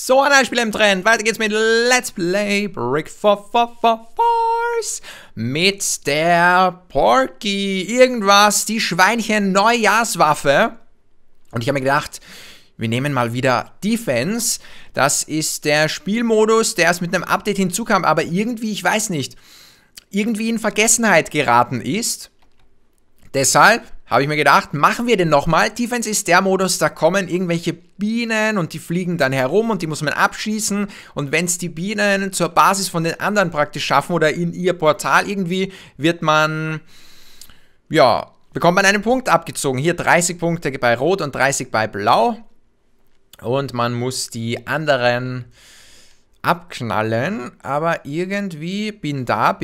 So, ein neues Spiel im Trend. Weiter geht's mit Let's Play Brick Force mit der Porky irgendwas, die Schweinchen Neujahrswaffe. Und ich habe mir gedacht, wir nehmen mal wieder Defense. Das ist der Spielmodus, der erst mit einem Update hinzukam, aber irgendwie, ich weiß nicht, irgendwie in Vergessenheit geraten ist. Deshalb habe ich mir gedacht, machen wir den nochmal. Defense ist der Modus, da kommen irgendwelche Bienen und die fliegen dann herum und die muss man abschießen. Und wenn es die Bienen zur Basis von den anderen praktisch schaffen oder in ihr Portal irgendwie, wird man, ja, bekommt man einen Punkt abgezogen. Hier 30 Punkte bei Rot und 30 bei Blau. Und man muss die anderen abknallen, aber irgendwie bin da,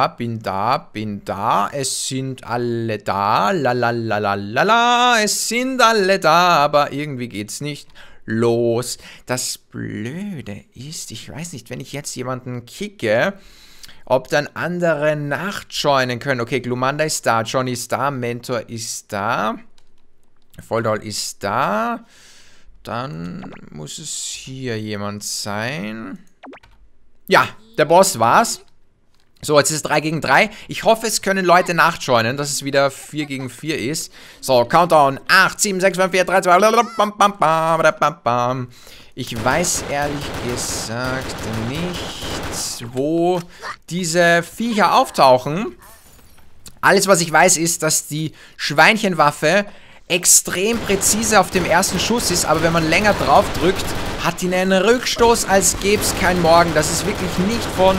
es sind alle da, la, es sind alle da, aber irgendwie geht's nicht los. Das Blöde ist, ich weiß nicht, wenn ich jetzt jemanden kicke, ob dann andere nachjoinen können. Okay, Glumanda ist da, Johnny ist da, Mentor ist da, Volldoll ist da, dann muss es hier jemand sein. Ja, der Boss war's. So, jetzt ist es 3 gegen 3. Ich hoffe, es können Leute nachjoinen, dass es wieder 4 gegen 4 ist. So, Countdown. 8, 7, 6, 5, 4, 3, 2. Ich weiß ehrlich gesagt nicht, wo diese Viecher auftauchen. Alles, was ich weiß, ist, dass die Schweinchenwaffe extrem präzise auf dem ersten Schuss ist, aber wenn man länger drauf drückt, hat die einen Rückstoß, als gäbe es kein Morgen. Das ist wirklich nicht von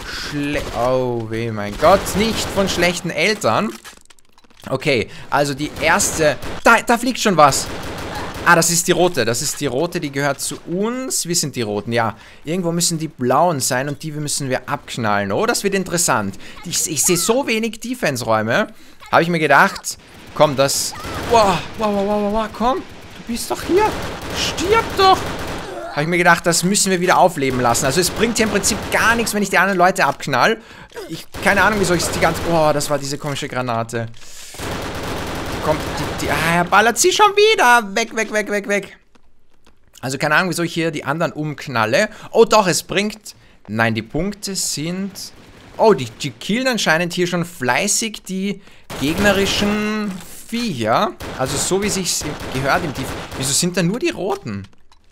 mein Gott, nicht von schlechten Eltern. Okay, also die erste, da fliegt schon was. Ah, das ist die rote, die gehört zu uns. Wir sind die roten, ja. Irgendwo müssen die blauen sein und die müssen wir abknallen. Oh, das wird interessant. Ich sehe so wenig Defense-Räume. Habe ich mir gedacht, komm, das... Wow, komm, du bist doch hier. Stirb doch. Habe ich mir gedacht, das müssen wir wieder aufleben lassen. Also es bringt hier im Prinzip gar nichts, wenn ich die anderen Leute abknall. Keine Ahnung, wieso ich die ganze... Oh, das war diese komische Granate. Komm, er ballert sie schon wieder. Weg. Also keine Ahnung, wieso ich hier die anderen umknalle. Oh doch, es bringt... Nein, die Punkte sind... Oh, die killen anscheinend hier schon fleißig die gegnerischen Viecher. Also so, wie sich's gehört im Tief. Wieso sind da nur die Roten?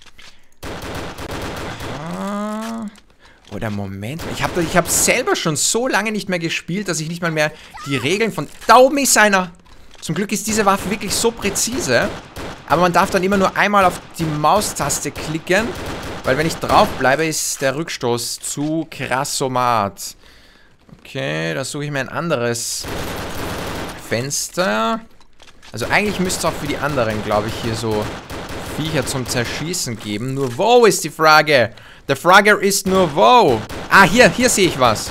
Oder Moment. Ich hab selber schon so lange nicht mehr gespielt, dass ich nicht mal mehr die Regeln von... Da oben ist einer! Zum Glück ist diese Waffe wirklich so präzise. Aber man darf dann immer nur einmal auf die Maustaste klicken. Weil wenn ich drauf bleibe, ist der Rückstoß zu krassomat. Okay, da suche ich mir ein anderes Fenster. Also eigentlich müsste es auch für die anderen, glaube ich, hier so Viecher zum Zerschießen geben. Nur wo ist die Frage? Der Frage ist nur wo. Ah, hier sehe ich was.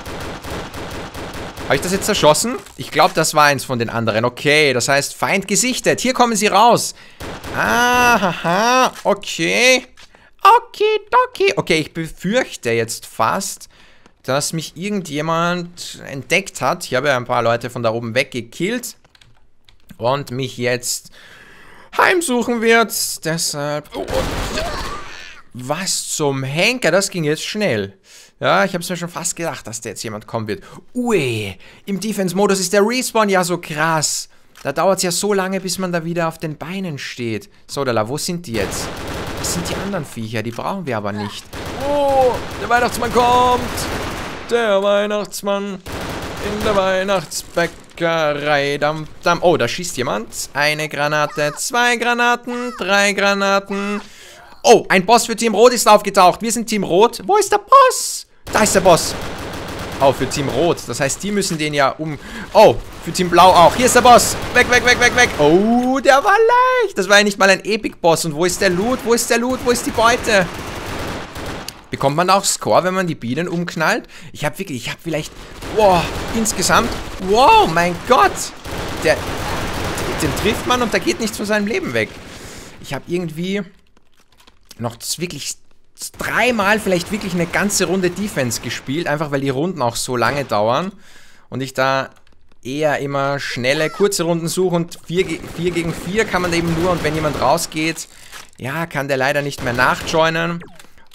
Habe ich das jetzt zerschossen? Ich glaube, das war eins von den anderen. Okay, das heißt Feind gesichtet. Hier kommen sie raus. Haha, okay. Okay, ich befürchte jetzt fast, dass mich irgendjemand entdeckt hat. Ich habe ja ein paar Leute von da oben weggekillt. Und mich jetzt heimsuchen wird. Deshalb... Oh, was zum Henker? Das ging jetzt schnell. Ja, ich habe es mir schon fast gedacht, dass da jetzt jemand kommen wird. Ui, im Defense-Modus ist der Respawn ja so krass. Da dauert es ja so lange, bis man da wieder auf den Beinen steht. So, Dala, wo sind die jetzt? Das sind die anderen Viecher, die brauchen wir aber nicht. Oh, der Weihnachtsmann kommt. Der Weihnachtsmann in der Weihnachtsbäckerei. Oh, da schießt jemand. Eine Granate, 2 Granaten, 3 Granaten. Oh, ein Boss für Team Rot ist aufgetaucht. Wir sind Team Rot. Wo ist der Boss? Da ist der Boss. Oh, für Team Rot. Das heißt, die müssen den ja um... Oh, für Team Blau auch. Hier ist der Boss. Weg. Oh, der war leicht. Das war ja nicht mal ein Epic-Boss. Und wo ist der Loot? Wo ist die Beute? Bekommt man auch Score, wenn man die Bienen umknallt? Ich habe vielleicht... Wow, insgesamt... Wow, mein Gott. Den trifft man und der geht nichts von seinem Leben weg. Ich habe irgendwie... noch wirklich 3-mal vielleicht wirklich eine ganze Runde Defense gespielt, einfach weil die Runden auch so lange dauern und ich da eher immer schnelle, kurze Runden suche und 4 gegen 4 kann man eben nur und wenn jemand rausgeht, ja, kann der leider nicht mehr nachjoinen.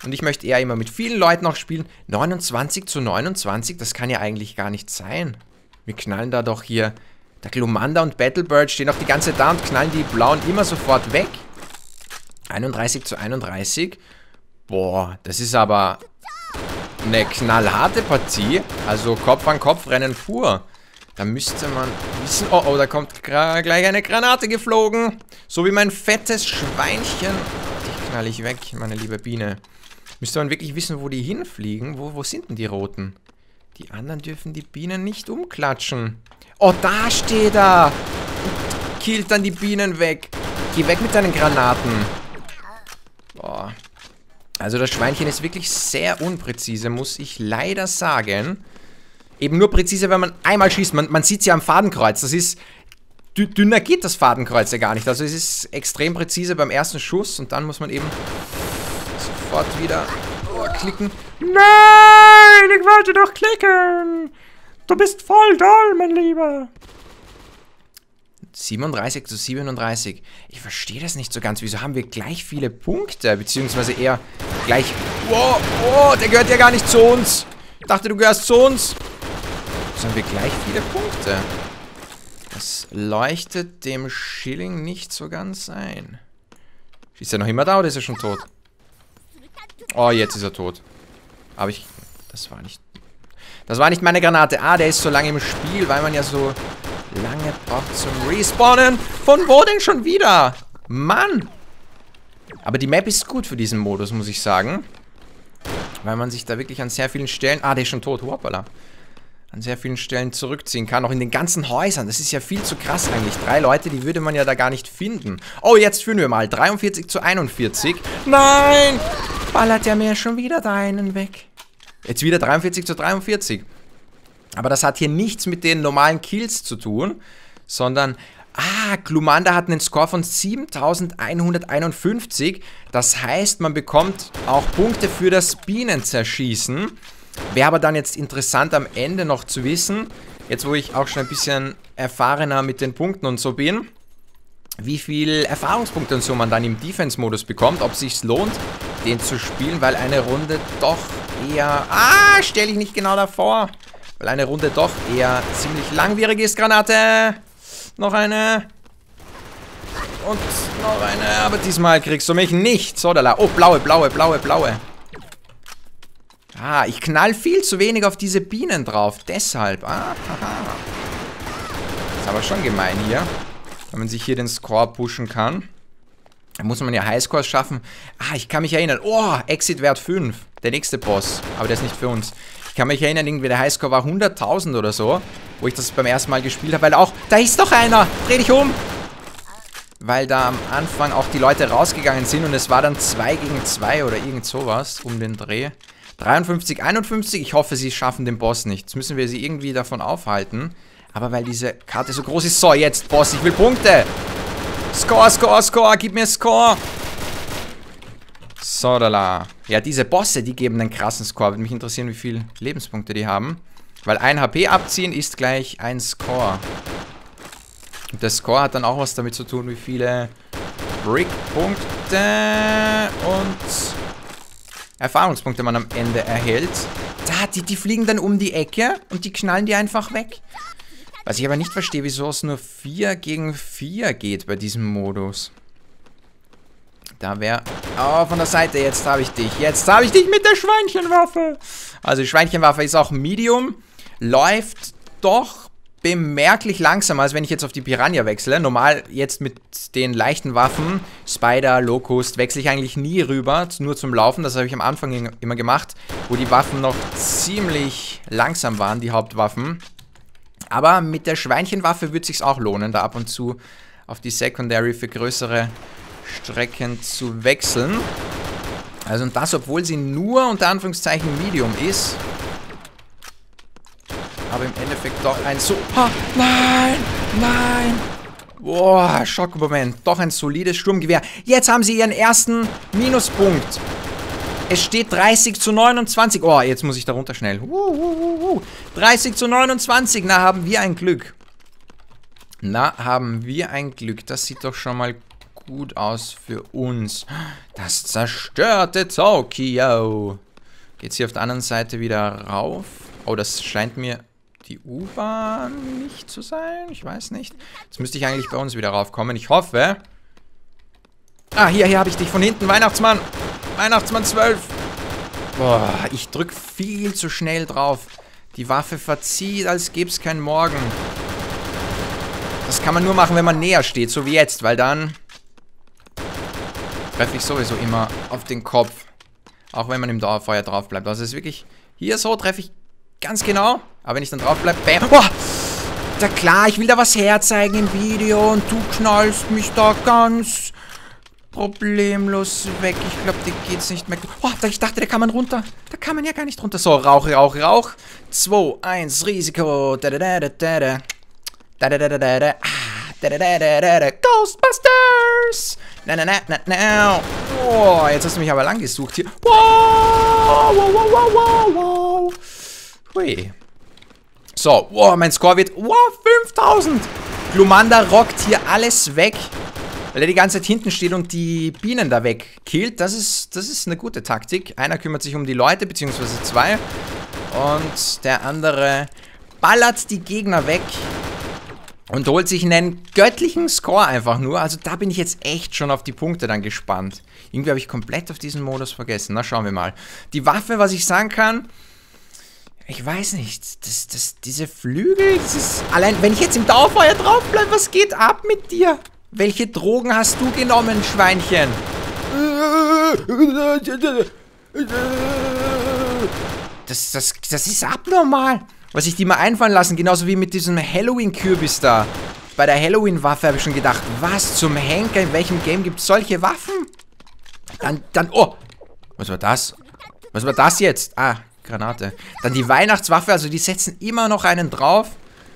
Und ich möchte eher immer mit vielen Leuten auch spielen. 29 zu 29, das kann ja eigentlich gar nicht sein. Wir knallen da doch hier... Der Glumanda und Battlebird stehen auch die ganze Zeit da und knallen die Blauen immer sofort weg. 31 zu 31. Boah, das ist aber eine knallharte Partie. Also Kopf an Kopf rennen pur. Da müsste man wissen... Oh, oh, da kommt gleich eine Granate geflogen. So wie mein fettes Schweinchen. Die knall ich weg, meine liebe Biene. Müsste man wirklich wissen, wo die hinfliegen. Wo sind denn die Roten? Die anderen dürfen die Bienen nicht umklatschen. Oh, da steht er. Und killt dann die Bienen weg. Geh weg mit deinen Granaten. Boah. Also das Schweinchen ist wirklich sehr unpräzise, muss ich leider sagen. Eben nur präzise, wenn man einmal schießt. Man sieht es ja am Fadenkreuz. Das ist... Dünner geht das Fadenkreuz ja gar nicht. Also es ist extrem präzise beim ersten Schuss. Und dann muss man eben sofort wieder klicken. Nein, ich wollte doch klicken. Du bist voll doll, mein Lieber. 37 zu 37. Ich verstehe das nicht so ganz. Wieso haben wir gleich viele Punkte? Beziehungsweise eher gleich... Wow, oh, der gehört ja gar nicht zu uns. Ich dachte, du gehörst zu uns. Wieso haben wir gleich viele Punkte? Das leuchtet dem Schilling nicht so ganz ein. Ist er noch immer da oder ist er schon tot? Oh, jetzt ist er tot. Aber ich... Das war nicht meine Granate. Ah, der ist so lange im Spiel, weil man ja so lange braucht zum Respawnen. Von wo denn schon wieder? Mann! Aber die Map ist gut für diesen Modus, muss ich sagen. Weil man sich da wirklich an sehr vielen Stellen... Ah, der ist schon tot. Hoppala. An sehr vielen Stellen zurückziehen kann. Auch in den ganzen Häusern. Das ist ja viel zu krass eigentlich. 3 Leute, die würde man ja da gar nicht finden. Oh, jetzt führen wir mal. 43 zu 41. Nein! Ballert ja mir schon wieder da einen weg. Jetzt wieder 43 zu 43. Aber das hat hier nichts mit den normalen Kills zu tun, sondern... Ah, Glumanda hat einen Score von 7151. Das heißt, man bekommt auch Punkte für das Bienenzerschießen. Wäre aber dann jetzt interessant am Ende noch zu wissen, jetzt wo ich auch schon ein bisschen erfahrener mit den Punkten und so bin, wie viel Erfahrungspunkte und so man dann im Defense-Modus bekommt, ob es sich lohnt, den zu spielen, weil eine Runde doch eher... Ah, stelle ich nicht genau davor. Weil eine Runde doch eher ziemlich langwierig ist. Granate! Noch eine. Und noch eine. Aber diesmal kriegst du mich nicht. So, da. Oh, blaue. Ah, ich knall viel zu wenig auf diese Bienen drauf. Deshalb. Ah, haha. Ist aber schon gemein hier. Wenn man sich hier den Score pushen kann. Da muss man ja Highscores schaffen. Ah, ich kann mich erinnern. Oh, Exit-Wert 5. Der nächste Boss. Aber der ist nicht für uns. Ich kann mich erinnern, irgendwie der Highscore war 100.000 oder so, wo ich das beim ersten Mal gespielt habe, weil auch, da ist doch einer, dreh dich um! Weil da am Anfang auch die Leute rausgegangen sind und es war dann 2 gegen 2 oder irgend sowas um den Dreh. 53, 51, ich hoffe, sie schaffen den Boss nicht. Jetzt müssen wir sie irgendwie davon aufhalten. Aber weil diese Karte so groß ist, so jetzt, Boss, ich will Punkte! Score, gib mir Score! So, da. Ja, diese Bosse, die geben einen krassen Score. Würde mich interessieren, wie viele Lebenspunkte die haben. Weil 1 HP abziehen ist gleich ein Score. Und der Score hat dann auch was damit zu tun, wie viele Brick-Punkte und Erfahrungspunkte man am Ende erhält. Da, die fliegen dann um die Ecke und die knallen die einfach weg. Was ich aber nicht verstehe, wieso es nur 4 gegen 4 geht bei diesem Modus. Da wäre... Oh, von der Seite. Jetzt habe ich dich. Jetzt habe ich dich mit der Schweinchenwaffe. Also die Schweinchenwaffe ist auch Medium. Läuft doch bemerklich langsamer, als wenn ich jetzt auf die Piranha wechsle. Normal jetzt mit den leichten Waffen, Spider, Locust, wechsle ich eigentlich nie rüber. Nur zum Laufen. Das habe ich am Anfang immer gemacht, wo die Waffen noch ziemlich langsam waren, die Hauptwaffen. Aber mit der Schweinchenwaffe würde es sich auch lohnen, da ab und zu auf die Secondary für größere Strecken zu wechseln. Also und das, obwohl sie nur unter Anführungszeichen Medium ist. Aber im Endeffekt doch ein so... Ah, nein! Boah, Schockmoment. Doch ein solides Sturmgewehr. Jetzt haben sie ihren ersten Minuspunkt. Es steht 30 zu 29. Oh, jetzt muss ich da runter schnell. 30 zu 29. Na, haben wir ein Glück. Das sieht doch schon mal gut aus für uns. Das zerstörte Tokio. Geht's hier auf der anderen Seite wieder rauf? Oh, das scheint mir die U-Bahn nicht zu sein. Ich weiß nicht. Jetzt müsste ich eigentlich bei uns wieder raufkommen. Ich hoffe. Ah, hier habe ich dich von hinten. Weihnachtsmann. Weihnachtsmann 12. Boah, ich drück viel zu schnell drauf. Die Waffe verzieht, als gäbe es keinen Morgen. Das kann man nur machen, wenn man näher steht, so wie jetzt, weil dann treffe ich sowieso immer auf den Kopf. Auch wenn man im Dauerfeuer drauf bleibt. Also es ist wirklich, hier so treffe ich ganz genau. Aber wenn ich dann drauf bleibe, bam. Boah! Ja klar, ich will da was herzeigen im Video und du knallst mich da ganz problemlos weg. Ich glaube, dir geht's nicht mehr gut. Oh, ich dachte, da kann man runter. Da kann man ja gar nicht runter. So, Rauch, Rauch, Rauch. 2, 1, Risiko. Ghostbusters! Na, na, na, na, na. Oh, jetzt hast du mich aber lang gesucht hier. Wow, wow, wow, wow, wow, wow. Hui. So, wow, mein Score wird, wow, 5000. Glumanda rockt hier alles weg, weil er die ganze Zeit hinten steht und die Bienen da wegkillt. Das ist eine gute Taktik. Einer kümmert sich um die Leute, beziehungsweise 2. Und der andere ballert die Gegner weg und holt sich einen göttlichen Score einfach nur. Also da bin ich jetzt echt schon auf die Punkte dann gespannt. Irgendwie habe ich komplett auf diesen Modus vergessen. Na, schauen wir mal. Die Waffe, was ich sagen kann, ich weiß nicht, diese Flügel, allein, wenn ich jetzt im Dauerfeuer drauf bleibe, was geht ab mit dir? Welche Drogen hast du genommen, Schweinchen? Das ist abnormal. Was ich die mal einfallen lassen, genauso wie mit diesem Halloween-Kürbis da. Bei der Halloween-Waffe habe ich schon gedacht, was zum Henker, in welchem Game gibt es solche Waffen? Dann, oh, was war das? Was war das jetzt? Ah, Granate. Dann die Weihnachtswaffe, also die setzen immer noch einen drauf.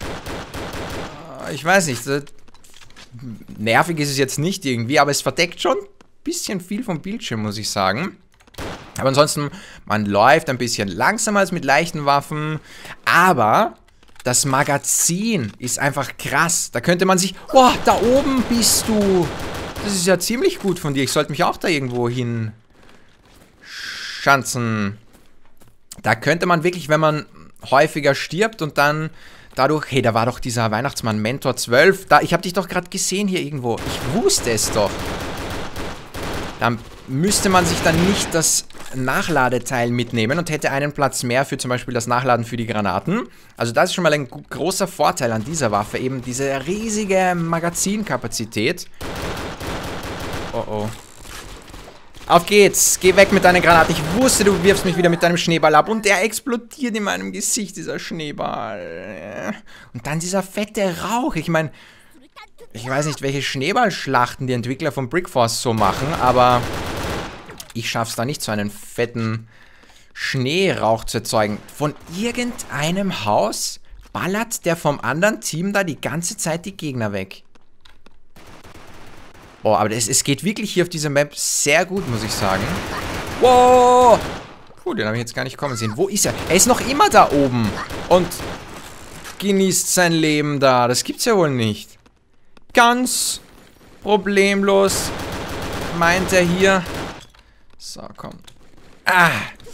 Ich weiß nicht, nervig ist es jetzt nicht irgendwie, aber es verdeckt schon ein bisschen viel vom Bildschirm, muss ich sagen. Aber ansonsten, man läuft ein bisschen langsamer als mit leichten Waffen. Aber das Magazin ist einfach krass. Da könnte man sich... Oh, da oben bist du. Das ist ja ziemlich gut von dir. Ich sollte mich auch da irgendwo hin schanzen. Da könnte man wirklich, wenn man häufiger stirbt und dann dadurch... Hey, da war doch dieser Weihnachtsmann Mentor 12. Ich habe dich doch gerade gesehen hier irgendwo. Ich wusste es doch. Dann müsste man sich dann nicht das Nachladeteil mitnehmen und hätte einen Platz mehr für zum Beispiel das Nachladen für die Granaten. Also das ist schon mal ein großer Vorteil an dieser Waffe, eben diese riesige Magazinkapazität. Oh oh. Auf geht's, geh weg mit deinen Granaten. Ich wusste, du wirfst mich wieder mit deinem Schneeball ab und der explodiert in meinem Gesicht, dieser Schneeball. Und dann dieser fette Rauch, ich meine... Ich weiß nicht, welche Schneeballschlachten die Entwickler von Brickforce so machen, aber ich schaff's da nicht, so einen fetten Schneerauch zu erzeugen. Von irgendeinem Haus ballert der vom anderen Team da die ganze Zeit die Gegner weg. Oh, aber es geht wirklich hier auf dieser Map sehr gut, muss ich sagen. Wow! Puh, den habe ich jetzt gar nicht kommen sehen. Wo ist er? Er ist noch immer da oben und genießt sein Leben da. Das gibt's ja wohl nicht. Ganz problemlos meint er hier. So, komm. Ah.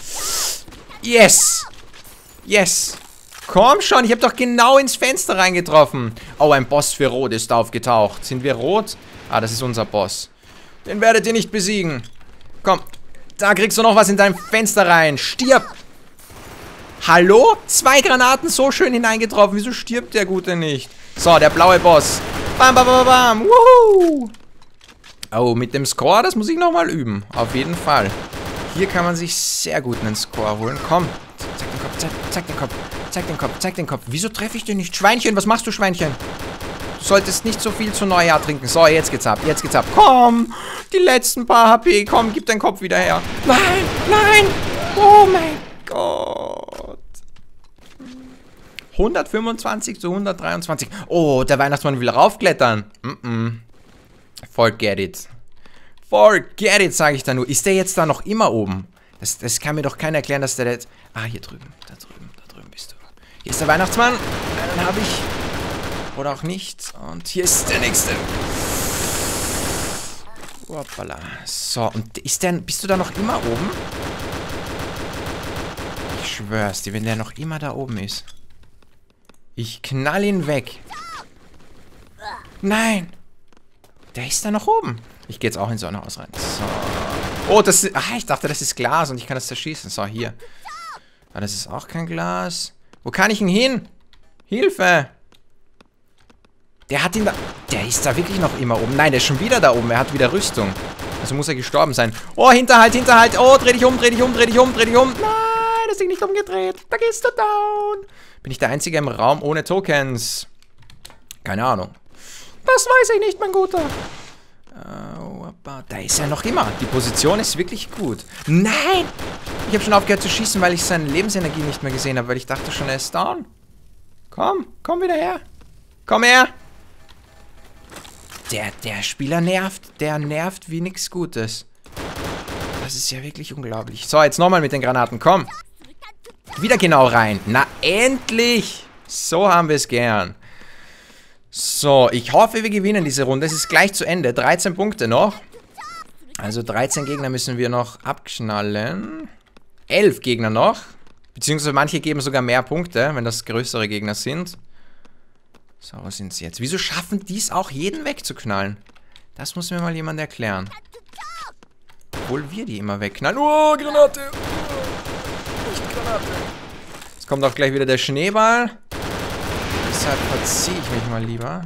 Yes. Yes. Komm schon, ich habe doch genau ins Fenster reingetroffen. Oh, ein Boss für Rot ist aufgetaucht. Sind wir rot? Ah, das ist unser Boss. Den werdet ihr nicht besiegen. Komm, da kriegst du noch was in dein Fenster rein. Stirb. Hallo? 2 Granaten so schön hineingetroffen. Wieso stirbt der Gute nicht? So, der blaue Boss. Bam, bam, bam, bam. Wuhu. Oh, mit dem Score, das muss ich nochmal üben. Auf jeden Fall. Hier kann man sich sehr gut einen Score holen. Komm. Zeig den Kopf, zeig den Kopf. Zeig den Kopf, zeig den Kopf. Wieso treffe ich den nicht? Schweinchen, was machst du, Schweinchen? Du solltest nicht so viel zu Neujahr trinken. So, jetzt geht's ab, jetzt geht's ab. Komm, die letzten paar HP. Komm, gib deinen Kopf wieder her. Nein, nein. Oh mein Gott. 125 zu 123. Oh, der Weihnachtsmann will raufklettern. Forget it. Forget it, sage ich da nur. Ist der jetzt da noch immer oben? Das kann mir doch keiner erklären, dass der jetzt... Ah, hier drüben. Da drüben bist du. Hier ist der Weihnachtsmann. Einen habe ich. Oder auch nicht. Und hier ist der nächste. Hoppala. So, und bist du da noch immer oben? Ich schwör's dir, wenn der noch immer da oben ist. Ich knall ihn weg. Nein. Der ist da noch oben. Ich gehe jetzt auch in so ein Haus rein. So. Oh, das ist... Ah, ich dachte, das ist Glas und ich kann das zerschießen. So, hier. Ah, das ist auch kein Glas. Wo kann ich ihn hin? Hilfe. Der hat ihn da... Der ist da wirklich noch immer oben. Nein, der ist schon wieder da oben. Er hat wieder Rüstung. Also muss er gestorben sein. Oh, Hinterhalt, Hinterhalt. Oh, dreh dich um, dreh dich um, dreh dich um, dreh dich um. Nein, das Ding nicht umgedreht. Da gehst du down. Bin ich der Einzige im Raum ohne Tokens? Keine Ahnung. Das weiß ich nicht, mein Guter. Da ist er noch immer. Die Position ist wirklich gut. Nein! Ich habe schon aufgehört zu schießen, weil ich seine Lebensenergie nicht mehr gesehen habe, weil ich dachte schon, er ist down. Komm wieder her. Komm her. Der Spieler nervt. Der nervt wie nichts Gutes. Das ist ja wirklich unglaublich. So, jetzt nochmal mit den Granaten. Komm. Wieder genau rein. Na, endlich. So haben wir es gern. So, ich hoffe, wir gewinnen diese Runde. Es ist gleich zu Ende. 13 Punkte noch. Also 13 Gegner müssen wir noch abknallen. 11 Gegner noch. Beziehungsweise manche geben sogar mehr Punkte, wenn das größere Gegner sind. So, wo sind sie jetzt? Wieso schaffen die es auch, jeden wegzuknallen? Das muss mir mal jemand erklären. Obwohl wir die immer wegknallen. Oh, Granate! Nicht Granate. Jetzt kommt auch gleich wieder der Schneeball. Deshalb verziehe ich mich mal lieber.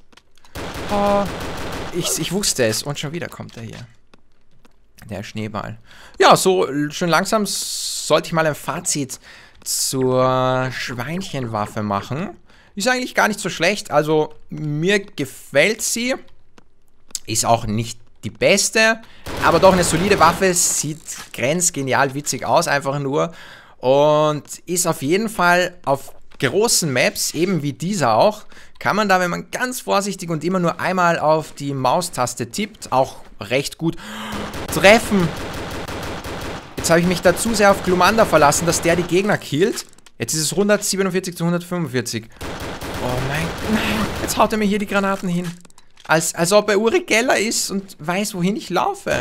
Oh, ich wusste es. Und schon wieder kommt er hier. Der Schneeball. Ja, so schon langsam sollte ich mal ein Fazit zur Schweinchenwaffe machen. Ist eigentlich gar nicht so schlecht. Also, mir gefällt sie. Ist auch nicht die beste. Aber doch eine solide Waffe. Sieht grenzgenial witzig aus. Einfach nur. Und ist auf jeden Fall auf großen Maps, eben wie dieser auch, kann man da, wenn man ganz vorsichtig und immer nur einmal auf die Maustaste tippt, auch recht gut treffen. Jetzt habe ich mich da zu sehr auf Glumanda verlassen, dass der die Gegner killt. Jetzt ist es 147 zu 145. Oh nein, nein, jetzt haut er mir hier die Granaten hin. Als ob er Uri Geller ist und weiß, wohin ich laufe.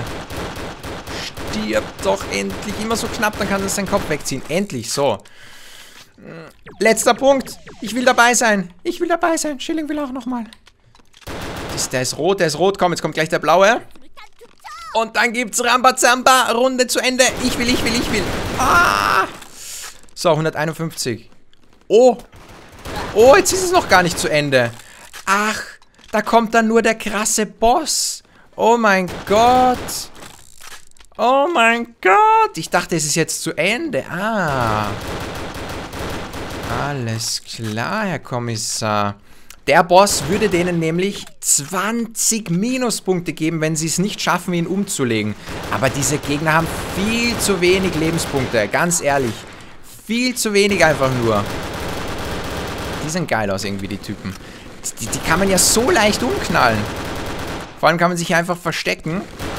Stirb doch endlich. Immer so knapp, dann kann er seinen Kopf wegziehen. Endlich, so. Letzter Punkt. Ich will dabei sein. Ich will dabei sein. Schilling will auch nochmal. Der ist rot, der ist rot. Komm, jetzt kommt gleich der blaue. Und dann gibt's Rambazamba. Runde zu Ende. Ich will. Ah! So, 151. Oh. Oh, jetzt ist es noch gar nicht zu Ende. Ach, da kommt dann nur der krasse Boss. Oh mein Gott. Oh mein Gott. Ich dachte, es ist jetzt zu Ende. Ah. Alles klar, Herr Kommissar. Der Boss würde denen nämlich 20 Minuspunkte geben, wenn sie es nicht schaffen, ihn umzulegen. Aber diese Gegner haben viel zu wenig Lebenspunkte, ganz ehrlich. Viel zu wenig einfach nur. Die sehen geil aus irgendwie, die Typen. Die kann man ja so leicht umknallen. Vor allem kann man sich hier einfach verstecken.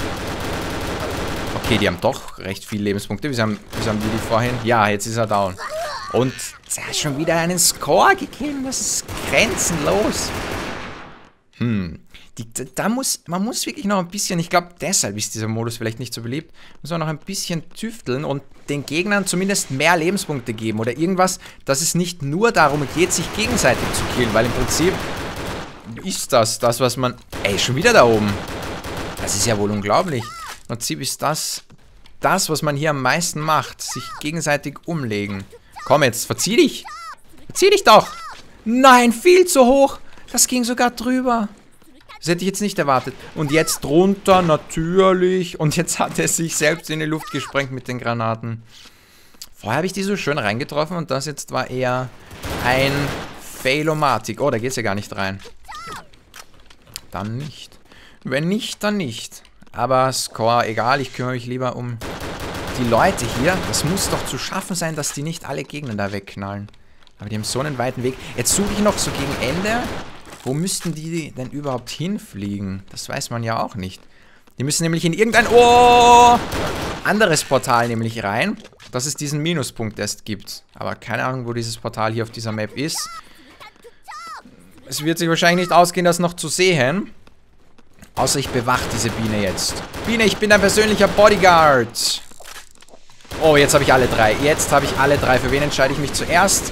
Okay, die haben doch recht viele Lebenspunkte. Wieso haben die vorhin? Ja, jetzt ist er down. Und er hat schon wieder einen Score gegeben. Das ist grenzenlos. Man muss wirklich noch ein bisschen, ich glaube, deshalb ist dieser Modus vielleicht nicht so beliebt, muss man noch ein bisschen tüfteln und den Gegnern zumindest mehr Lebenspunkte geben oder irgendwas, dass es nicht nur darum geht, sich gegenseitig zu killen, weil im Prinzip ist das, was man... Ey, schon wieder da oben. Das ist ja wohl unglaublich. Im Prinzip ist das, was man hier am meisten macht, sich gegenseitig umlegen. Komm jetzt, verzieh dich. Verzieh dich doch. Nein, viel zu hoch. Das ging sogar drüber. Das hätte ich jetzt nicht erwartet. Und jetzt drunter, natürlich. Und jetzt hat er sich selbst in die Luft gesprengt mit den Granaten. Vorher habe ich die so schön reingetroffen und das jetzt war eher ein Failomatic. Oh, da geht es ja gar nicht rein. Dann nicht. Wenn nicht, dann nicht. Aber Score, egal. Ich kümmere mich lieber um die Leute hier. Das muss doch zu schaffen sein, dass die nicht alle Gegner da wegknallen. Aber die haben so einen weiten Weg. Jetzt suche ich noch so gegen Ende. Wo müssten die denn überhaupt hinfliegen? Das weiß man ja auch nicht. Die müssen nämlich in irgendein... Oh! Anderes Portal nämlich rein. Dass es diesen Minuspunkt erst gibt. Aber keine Ahnung, wo dieses Portal hier auf dieser Map ist. Es wird sich wahrscheinlich nicht ausgehen, das noch zu sehen. Außer ich bewache diese Biene jetzt. Biene, ich bin dein persönlicher Bodyguard. Oh, jetzt habe ich alle drei. Jetzt habe ich alle drei. Für wen entscheide ich mich zuerst?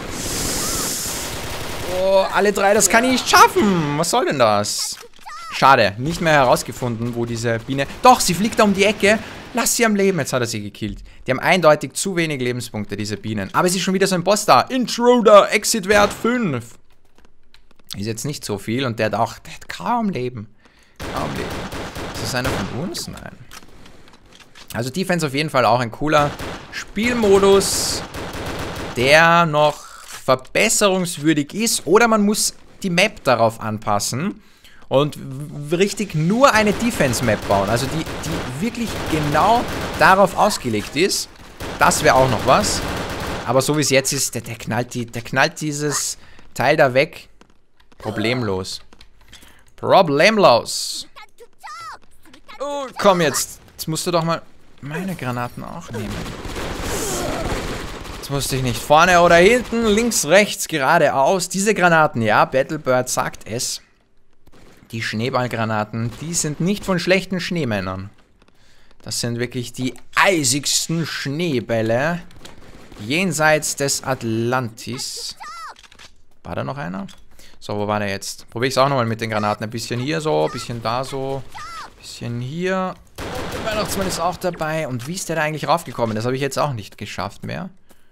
Oh, alle drei, das kann ich nicht schaffen. Was soll denn das? Schade, nicht mehr herausgefunden, wo diese Biene... Doch, sie fliegt da um die Ecke. Lass sie am Leben. Jetzt hat er sie gekillt. Die haben eindeutig zu wenig Lebenspunkte, diese Bienen. Aber es ist schon wieder so ein Boss da. Intruder, Exit-Wert 5. Ist jetzt nicht so viel und der hat kaum Leben. Kaum Leben. Ist das einer von uns? Nein. Also Defense auf jeden Fall auch ein cooler Spielmodus, der noch verbesserungswürdig ist. Oder man muss die Map darauf anpassen und richtig nur eine Defense-Map bauen. Also die wirklich genau darauf ausgelegt ist. Das wäre auch noch was. Aber so wie es jetzt ist, der knallt dieses Teil da weg. Problemlos. Problemlos. Oh, komm jetzt. Jetzt musst du doch mal meine Granaten auch nehmen. Jetzt musste ich nicht vorne oder hinten, links, rechts, geradeaus. Diese Granaten, ja, Battlebird sagt es. Die Schneeballgranaten, die sind nicht von schlechten Schneemännern. Das sind wirklich die eisigsten Schneebälle jenseits des Atlantis. War da noch einer? So, wo war der jetzt? Probiere ich es auch nochmal mit den Granaten. Ein bisschen hier so, ein bisschen da so, ein bisschen hier. Der Weihnachtsmann ist auch dabei. Und wie ist der da eigentlich raufgekommen? Das habe ich jetzt auch nicht geschafft mehr.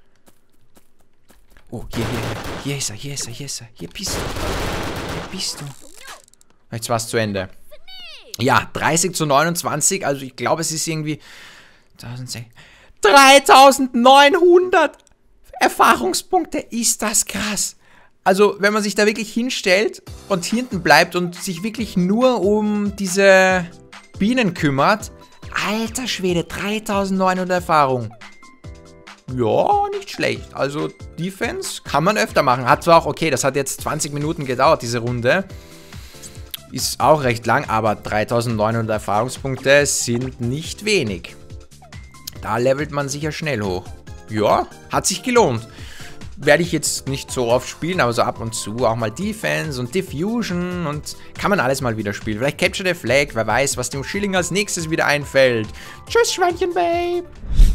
Oh, hier ist er, hier ist er, hier ist er. Hier bist du. Hier bist du. Jetzt war es zu Ende. Ja, 30:29. Also ich glaube, es ist irgendwie 3900 Erfahrungspunkte. Ist das krass. Also, wenn man sich da wirklich hinstellt und hinten bleibt und sich wirklich nur um diese Bienen kümmert. Alter Schwede, 3900 Erfahrung. Ja, nicht schlecht. Also, Defense kann man öfter machen. Hat zwar auch, okay, das hat jetzt 20 Minuten gedauert, diese Runde. Ist auch recht lang, aber 3900 Erfahrungspunkte sind nicht wenig. Da levelt man sicher schnell hoch. Ja, hat sich gelohnt. Werde ich jetzt nicht so oft spielen, aber so ab und zu auch mal Defense und Diffusion und kann man alles mal wieder spielen. Vielleicht Capture the Flag, wer weiß, was dem Schilling als nächstes wieder einfällt. Tschüss, Schweinchen, Babe!